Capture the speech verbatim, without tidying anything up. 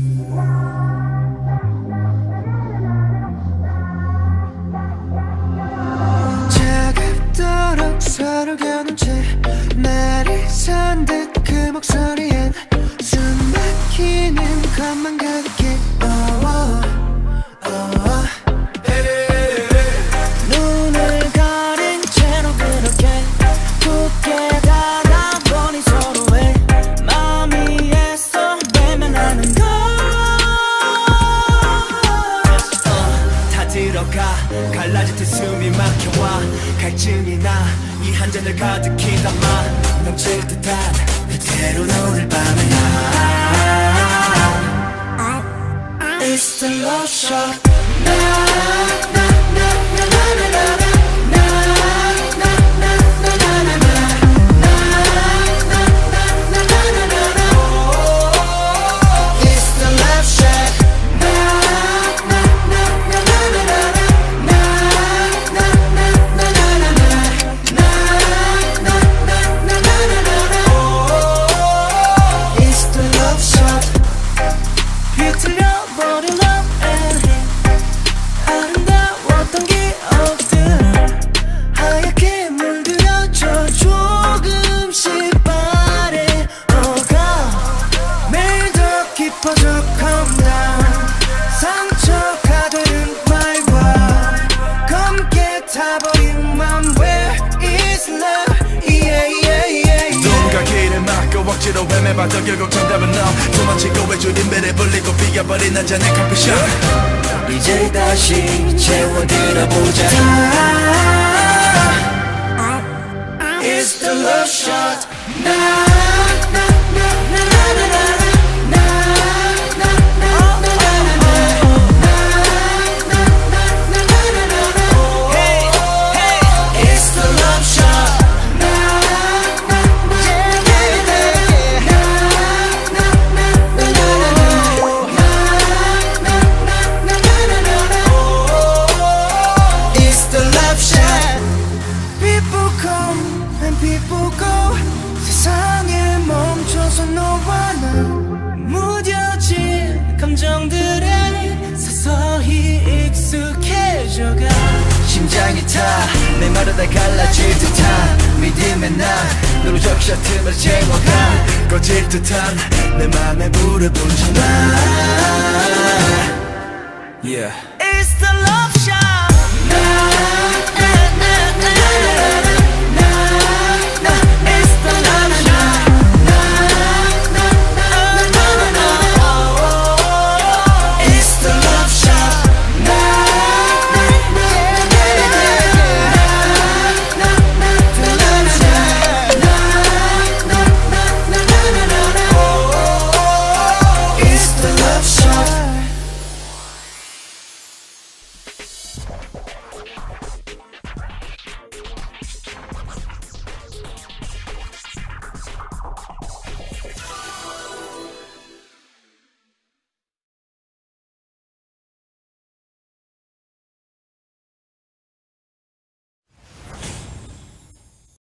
차갑도록 서로 겨눈 채 말이 선 듯 그 목소리엔 숨 막히는 것만 가득해. oh, oh, oh. 눈을 가린 채로 그렇게 굳게 닫아보니 서로의 마음이 애써 외면하는 걸. uh, 다 들어가 갈라질 때 숨이 막혀와 갈증이 나 이 한 잔을 가득히 담아 넘칠 듯한 그대로 오늘 밤에 It's the love shot. Na na na na na na na na. 상처가 되는 말과 검게 타버린 맘. Where is love? Yeah, yeah, yeah, yeah. 누군가 길을 막고 억지로 헤매봐도 결국 정답은 너. 도망치고 외줄인 배를 불리고 비겨버린 한 잔의 커피숍. 이제 다시 채워들어보자. It's the love shot. Na na na na na na na. People go 세상에 멈춰서 너와 나 무뎌진 감정들에 서서히 익숙해져가. 심장이 타 메마르다 갈라질 듯한 믿음의 나 너로 적셔 틈을 채워가. 꺼질 듯한 내 맘에 불을 붙여놔. Yeah. It's the love.